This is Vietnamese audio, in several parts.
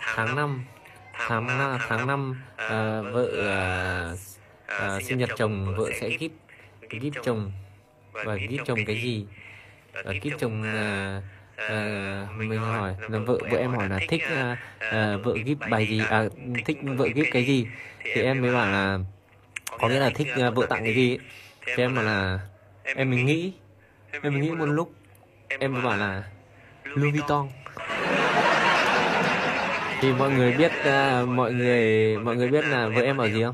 tháng 5 tháng 5 vợ sinh nhật chồng, vợ sẽ gift chồng. Và gift chồng cái gì? Gift chồng mình hỏi là vợ em hỏi là thích vợ gift bài gì, thích vợ gift cái gì, thì em mới bảo là có nghĩa là thích vợ tặng cái gì ấy. Thì em bảo là mình nghĩ một lúc, em mới bảo là Louis Vuitton. Thì mọi người biết mọi người biết là vợ em bảo gì không?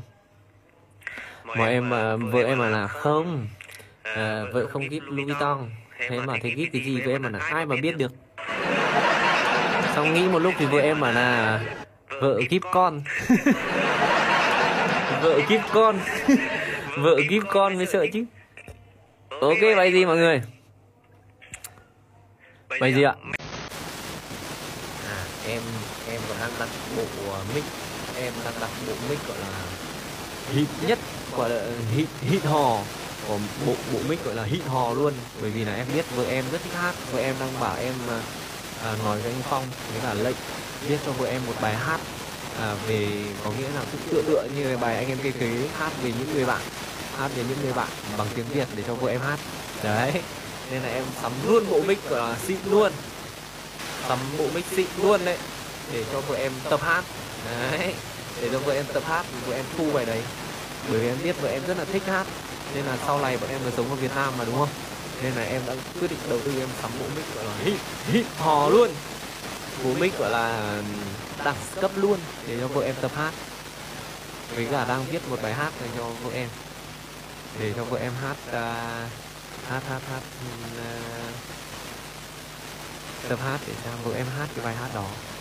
Vợ em bảo là không, vợ không gift Louis Vuitton. Thế em bảo thế gift cái gì? Vợ em bảo là ai mà biết được. Xong nghĩ một lúc thì vợ em bảo là vợ gift con. Vợ gift con. Vợ gift con mới sợ chứ. Ok, bài gì mọi người? Bài gì ạ? Em còn đang đặt bộ mic. Em đang đặt bộ mic gọi là hit nhất, gọi là hit hò của bộ mic, gọi là hit hò luôn. Bởi vì là em biết vợ em rất thích hát. Vợ em đang bảo em nói với anh Phong với cả Lệnh viết cho vợ em một bài hát về, có nghĩa là cũng tựa như bài anh em cây kế, hát về những người bạn, bằng tiếng Việt để cho vợ em hát. Đấy, nên là em sắm luôn bộ mic gọi là xịn luôn, sắm bộ mic xịn luôn đấy, để cho vợ em tập hát. Đấy, để cho vợ em tập hát, vợ em thu bài đấy. Bởi vì em biết vợ em rất là thích hát, nên là sau này bọn em được sống ở Việt Nam mà, đúng không? Nên là em đã quyết định đầu tư, em sắm bộ mic gọi là hit hò luôn, bộ mic gọi là đẳng cấp luôn, để cho vợ em tập hát. Với cả đang viết một bài hát dành cho vợ em, để cho vợ em hát tập hát để cho vợ em hát cái bài hát đó.